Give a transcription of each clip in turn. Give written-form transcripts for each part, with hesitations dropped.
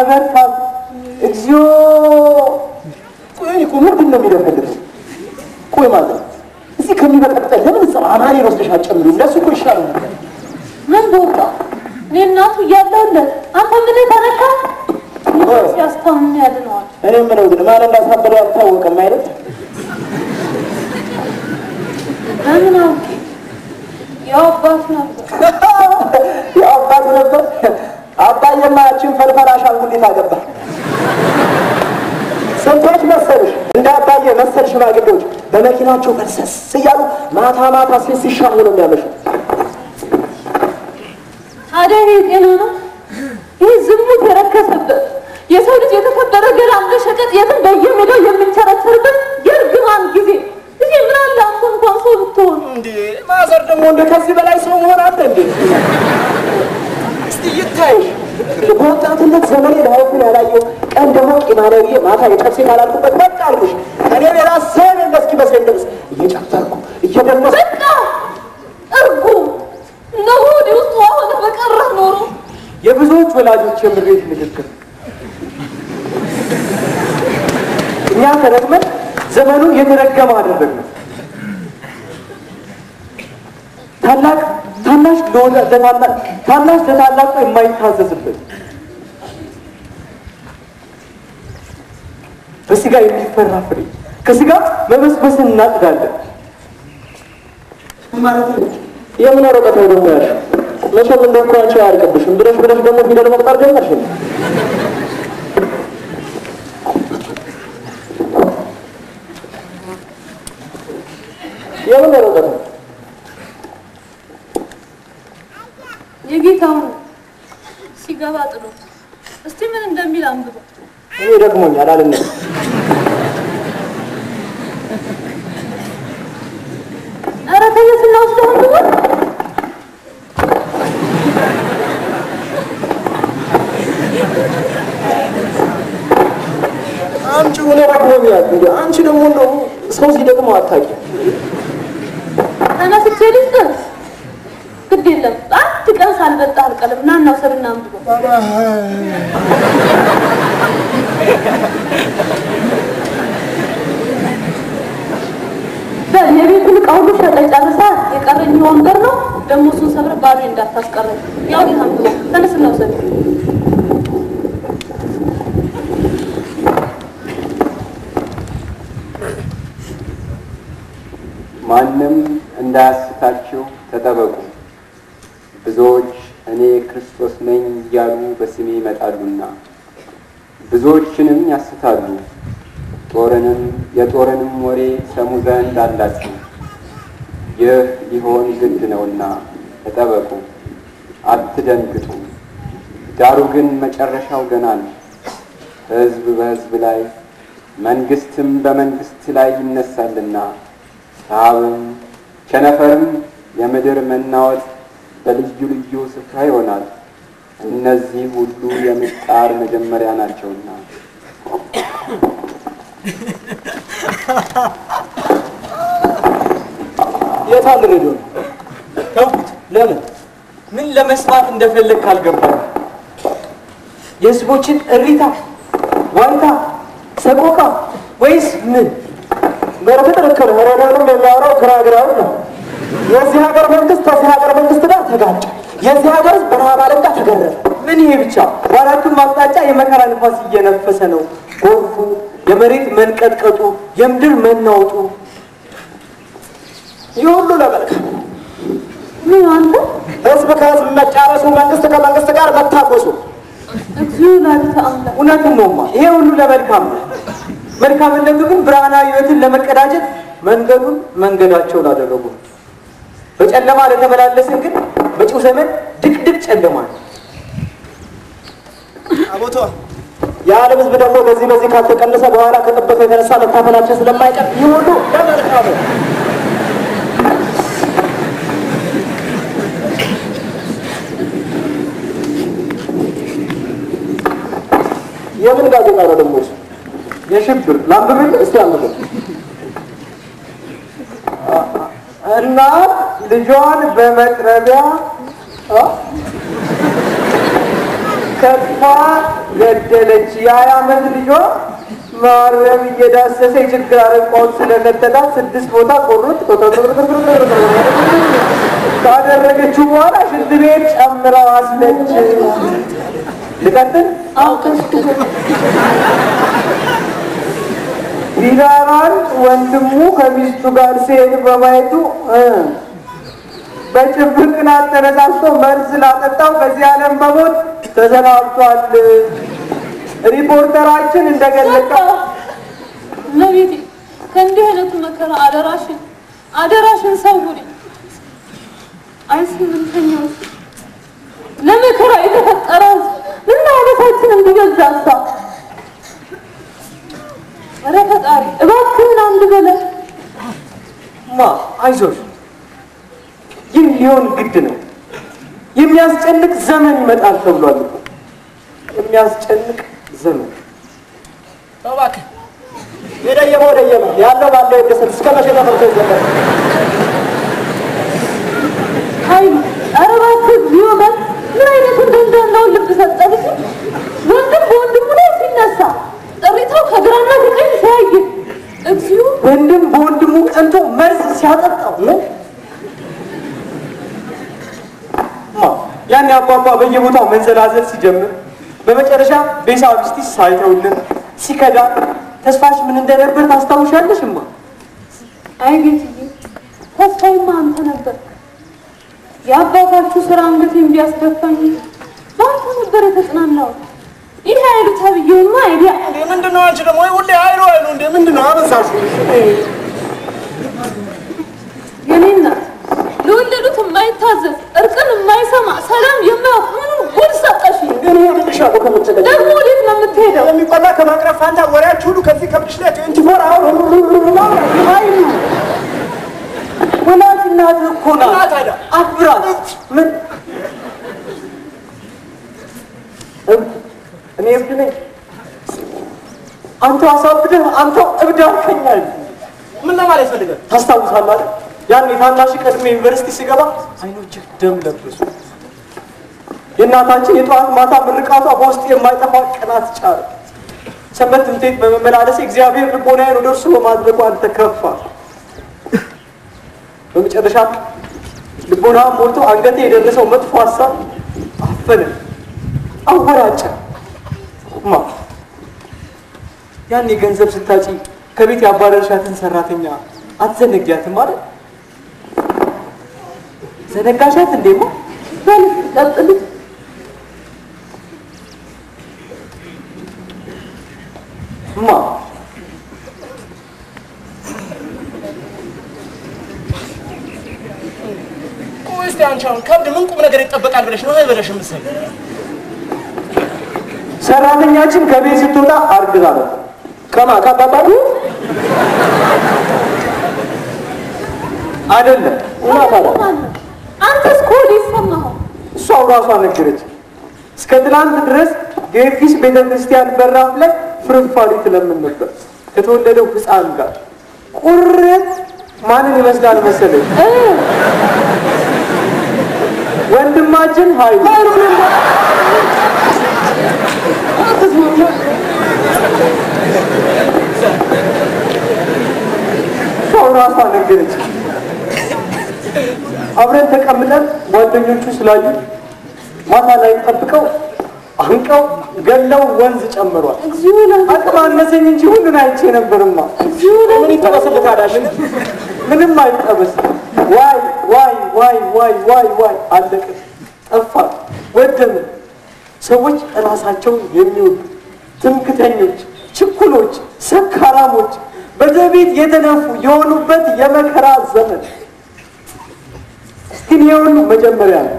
መበርታት እግዚኦ ቆይ እኮ ምንድን ነው የሚደፈልገው ቆይ ማለት እዚህ ከሚበቀጥል ለምን እዛው አማሪ ወስደሽ አጨምሪው ለሱ እኮ ይሻላል ምን ቦታ ለናቱ ያለውለት አንተ ምን ተነካ ሲያስተምም ያድነዋል እኔ ምነው ግን ማን እንዳሳበረ ያልታወቀም አይደል ለምን የአባት ነበር አባዬማ ያችን ፈልፈላሽ አንጉሊት አገባ ስንቶች መሰልሽ እንደ አባዬ መሰል ሽማግሌዎች በመኪናቸው ፈልሰስ እያሉ ማታ ማታ ሲሻሙ ነው የሚያመሹ ታዲያ ጤና ነው ይህ ዝሙት የረከሰበት የሰው ልጅ የተከበረ ገላ እንደሸቀጥ የትን በየሜዳው የሚቸረቸርበት የእርግማን ጊዜ እዚህ ምን አለ አንተ እንኳን ሰው ብትሆን እንዴ ማዘር ደግሞ እንደ ከዚህ በላይ ሰው መሆን አለ እንዴ እስቲ ይታይሽ በወጣትነት ዘመኔ ላይፍን ያላየው ቀን ደግሞ ቂማለብዬ ማታ የጨብሴ ካላልኩበት በቃ አልኩሽ እኔ ሌላ ሰው እንደስኪ በሰኝ ድረስ እየጨፈርኩ እየደመሰ በቃ እርጉ ነው ውስጥ ሆነ በቀረ ኖሮ የብዙዎች ወላጆች የምሬት ንግግር እኛ ተረግመን ዘመኑን የተረገመ አደረግነው ታናሽ ለታላቁ የማይታዘዝበት በስጋ የሚፈራ ፍሬ ከስጋ መበስበስን እናጥዳለን የምን ወረቀት ነው ደግሞ ያልሽው መቼም እንደምራቸው አያልቅብሽም ብለሽ ደግሞ ፊደል መቁጠር ጀመርሽ የምን ወረቀት ነው የጌታው ሲገባ ጥሎ እስቲ ምን እንደሚል አንብበው እኔ ደግሞኛል አለኝ ኧረ ተይስና ወስደህ አንብበው አንቺ ሆነ ደግሞኛል እንዴ አንቺ ደግሞ እንደው ሰው ሲደግመው አታውቂ ተነስቼ ልስጥህ ግድ የለም አንድ ቀን ሳልበጣ አልቀልም ና እናውሰድና አንብበው የቤቱን ዕቃ ሁሉ ሸጠህ ጨርሰህ የቀረኝ ወንበር ነው ደግሞ እሱን ሰብረህ ባዶ እንዳታስቀረኝ ያው ጌታ አንብበው ተነስ እናውሰድ ማንም እንዳያስታችሁ ተጠበቁ ብዙዎች እኔ ክርስቶስ ነኝ እያሉ በስሜ ይመጣሉና ብዙዎችንም ያስታሉ የጦርንም ወሬ ሰሙ ዘንድ አላችሁ ይህ ሊሆን ግድ ነውና ተጠበቁ አትደንግጡ ዳሩ ግን መጨረሻው ገና ነው ሕዝብ በሕዝብ ላይ መንግስትም በመንግስት ላይ ይነሳልና ረሃብም ቸነፈርም የምድር መናወጥ በልዩ ልዩ ስፍራ ይሆናል እነዚህ ሁሉ የምጣር መጀመሪያ ናቸውና የታል ሬዲዮ ተውኩት ለምን ምን ለመስማት እንደፈለግ ካልገባኝ የህዝቦችን እሪታ ዋይታ ሰቆቃ ወይስ ምን በረከተከረ ወራዳንም የሚያወራው ግራግራው ነው የዚህ ሀገር መንግስት ከዚህ ሀገር መንግስት ጋር ተጋጨ የዚህ ሀገር በረሃብ አለቃ ተገረፈ ምን ይሄ ብቻ ዋራቱን ማቅጣጫ የመከራ ንፋስ እየነፈሰ ነው ጎርፉ የመሬት መንቀጥቀጡ የምድር መናወጡ ይሁሉ ለመልካም ምን አንተ ህዝብ ከህዝብ መጫረሱ መንግስት ከመንግስት ጋር መታኮሱ እግዚኦ ላንተ አምላክ እውነቱን ነውማ ይሄ ሁሉ ለመልካም ነው መልካምነቱ ግን ብርሃናዊ ህይወትን ለመቀዳጀት መንገዳቸውን አደረጉ በጨለማ ለተመላለስን ግን በጭው ዘመን ድቅድቅ ጨለማ አቦቶ የዓለም ህዝብ ደግሞ በዚህ ካልተቀነሰ በኋላ ከጥበቱ የተነሳ መታፈናችን ስለማይቀር ይሁሉ ለመልካም ነው የምን ጋዜጣ ነው ደግሞ የሽብር ላምብብል እስቲ አንብበው እና ልጇን በመጥረቢያ ተስፋ ገደለች። የ20 ዓመት ልጇ ማረም እየዳሰሰ የችግር አረንቋውን ስለከተታት 6 ቦታ ቆርጥ ካደረገችው በኋላ ሽንት ቤት ጨምረው አስለች። ልቀጥል? ቢላዋን ወንድሙ ከሚስቱ ጋር ሲሄድ በማየቱ በጭብቅ ቅናት ተነሳስቶ መርዝ ስላጠጣው ከዚህ ዓለም በሞት ተሰናብቷል። ሪፖርተራችን እንደገለጸው ለቤቴ ከእንዲህ አይነቱ መከራ አደራሽን ሰውሪ። አይ ስምንተኛው ለመከራ የተፈጠረው ምን አይነታችን እንዲገዛሳ ኧረ ፈጣሪ እባክህን አንድ በለ አይዞሽ፣ ይህ ሊሆን ግድ ነው። የሚያስጨንቅ ዘመን ይመጣል ተብሏል። የሚያስጨንቅ ዘመን እባክህ የደየመ ያለው ባለው ይደሰት እስከ መቼ ተፈርቶ ይዘለል? አይ ኧረ እባክህ ቢሆን ምን አይነቱ እንደንዳናውን ልብ ሰጠህ። ወንድም በወንድሙ ላይ ሲነሳ ጥሪታው ከግራና ከቀኝ ሲያይ እግዚኦ፣ ወንድም በወንድሙ ቀንቶ መርዝ ሲያጠጣው ነው። ያን አባባ በየቦታው መንዘላዘል ሲጀምር በመጨረሻ ቤሳ ሚስቲስ ሳይተውልን ሲከዳ ተስፋሽ ምን እንደነበር ታስታውሻለሽ? አይ ጌትዬ፣ ተስፋዬማ አንተ ነበር። የአባታችሁ ስራ አንገቴን ቢያስደፋኝ በአንተ ነበር የተጽናናሁት። ይህ ኃይሉ ተብዬውማ አይዲያ እንዴ ምንድን ነው? አንቺ ደግሞ ሁሌ ኃይሉ እንዴ ምንድን ነው አበዛሽው? የኔ እናት ለወለዱት የማይታዘዝ እርቅን የማይሰማ ሰላም የማያውቅ ምኑ ጉድ ሰጠሽ። እኔ ልሻለሁ ከመጨቀጭ ደግሞ ወዴት ነው የምትሄደው? የሚቆላ ከማቅረብ ፋንታ ወሬያችሁ ሁሉ ከዚህ ከብድሽ ላይ 24 አሁን ኃይሉ ወላጅ እናት እኮ ናት። አብራት ምን እኔ እብድ ነኝ? አንተ አሳብደህ አንተው እብድ አልከኛል። ምን ለማለት ፈልገህ ታስታውሳለህ? ያን የታናሽ ቀድሜ ዩኒቨርሲቲ ሲገባ አይኖችህ ደም ለበሱ። የእናታችን የጠዋት ማታ ምርቃቷ በውስጥ የማይጠፋ ቅናት ጫረ። ሰንበት ትምህርት ቤት በመመላለሴ እግዚአብሔር ልቦናዬን ወደ እርሱ በማድረጉ አንተ ከፋ። በመጨረሻ ልቦና ሞልቶ አንገቴ የደረሰው መጥፎ ሀሳብ አፈነ፣ አወራጨ። ያን የገንዘብ ስታጪ ከቤት ያባረርሻትን ሰራተኛ አትዘነጊያትም ማለት ዘነጋሻት እንዴማ? በልክ ቀጥልት ቆይስ አንቺ አሁን ከብድ ምን ቁም ነገር ይጠበቃል ብለሽ ነው አይበለሽ ምሰል? ሰራተኛችን ከቤት ስትወጣ አርግዛ ነው ከማካባባሉ አይደለም አንተስ ኮል ይሰማኸው? እሷው ራሷ ነገረች። እስከ ትናንት ድረስ ጊዮርጊስ ቤተክርስቲያን በራፍ ላይ ፍርፋሪ ትለምን ነበር ከተወለደው ሕፃን ጋር። ቁርጥ ማንን ይመስላል መሰለኝ? ወንድማችን ኃይሉ እሷው ራሷ ነገረች። አብረን ተቀምጠን ጓደኞቹ ስላዩ ማታ ላይ ጠብቀው አንቀው ገለው ወንዝ ጨምሯል። አቅም አነሰኝ እንጂ ሁሉን አይቼ ነበርማ። ምን ይጠበስልታል? ምንም አይጠበስ። ዋይ ዋይ ዋይ ዋይ ዋይ ዋይ አለቀ፣ ጠፋ፣ ወደመ። ሰዎች ራሳቸውን የሚወዱ ትምክተኞች፣ ችኩሎች፣ ሰካራሞች በዘቢት የተነፉ የሆኑበት የመከራ ዘመን ግን የሁሉ መጀመሪያ ነው።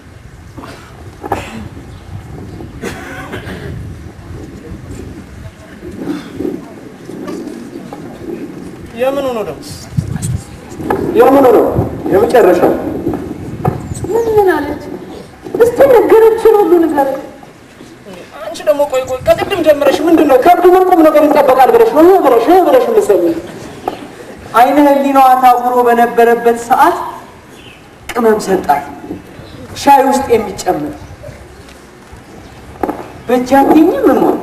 የምኑ ነው ደግሞ? የምኑ ነው? የመጨረሻው ምን አለች? እስቲ ነገረችን ሁሉ ነገር። አንቺ ደግሞ ቆይ ከቅድም ጀምረሽ ምንድን ነው ከብዱ ምን ቁም ነገር ይጠበቃል ብለሽ ነው ብለሽ መሰለኝ። አይነ ህሊናዋ ታውሮ በነበረበት ሰዓት ቅመም ሰጣት፣ ሻይ ውስጥ የሚጨምር በእጅ አትይኝም ምን ሆነ